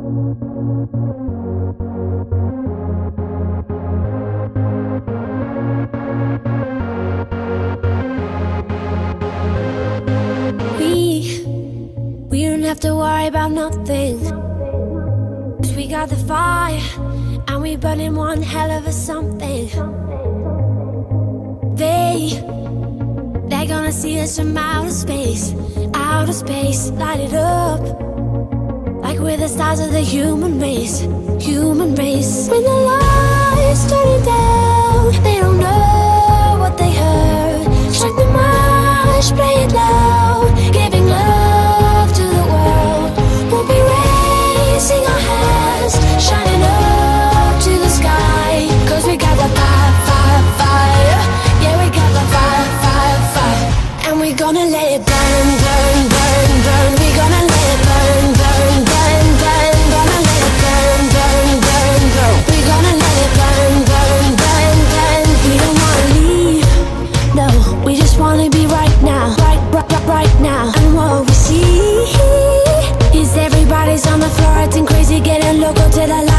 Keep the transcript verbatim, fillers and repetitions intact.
We, we don't have to worry about nothing, 'cause we got the fire, and we burning one hell of a something. They, they're gonna see us from outer space, outer space, light it up, like we're the stars of the human race, human race. When the lights turn down, they don't know what they heard. Strike the march, play it loud, giving love to the world. We'll be raising our hands, shining up to the sky, 'cause we got the fire, fire, fire. Yeah, we got the fire, fire, fire. And we're gonna let it burn, burn, burn, burn. We're gonna let it burn, burn, burn, burn. Gonna let it burn, burn, burn, burn. We're gonna let it burn, burn, burn, burn. We don't wanna leave, no, we just wanna be right now, right, right, right, right now. And what we see is everybody's on the floor acting crazy, getting local to the light.